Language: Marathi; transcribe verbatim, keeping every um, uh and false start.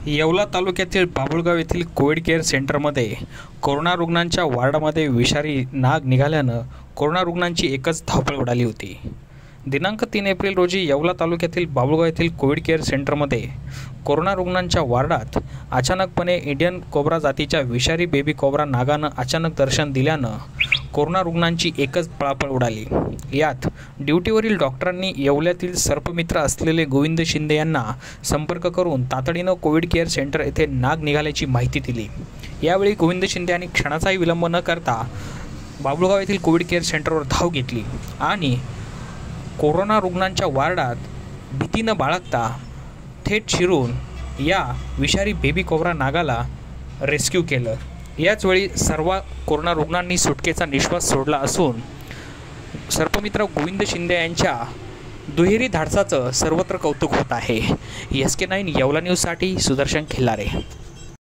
येवला तालुक्यातील बाभुळगाव येथील कोविड केअर सेंटरमध्ये कोरोना रुग्णांच्या वॉर्डामध्ये विषारी नाग निघाल्यानं कोरोना रुग्णांची एकच धावपळ उडाली होती। दिनांक तीन एप्रिल रोजी येवला तालुक्यातील बाभुळगाव येथील कोविड केअर सेंटरमध्ये कोरोना रुग्णांच्या वॉर्डात अचानकपणे इंडियन कोब्रा जातीच्या विषारी बेबी कोब्रा नागानं अचानक दर्शन दिल्यानं कोरोना रुग्णांची एकच पळापळ उडाली। यात ड्युटीवरील डॉक्टरांनी येवल्यातील सर्पमित्र असलेले गोविंद शिंदे यांना संपर्क करून तातडीनं कोविड केअर सेंटर येथे नाग निघाल्याची माहिती दिली। यावेळी गोविंद शिंदे यांनी क्षणाचाही विलंब न करता बाभुळगाव येथील कोविड केअर सेंटरवर धाव घेतली आणि कोरोना रुग्णांच्या वार्डात भीती न बाळगता थेट शिरून या विषारी बेबी कोब्रा नागाला रेस्क्यू केलं। याचवेळी सर्व कोरोना रुग्णांनी सुटकेचा निश्वास सोडला असून सर्पमित्र गोविंद शिंदे यांच्या दुहेरी धाडसाचं सर्वत्र कौतुक होत आहे। एस के नाईन येवला न्यूजसाठी सुदर्शन खिल्लारे।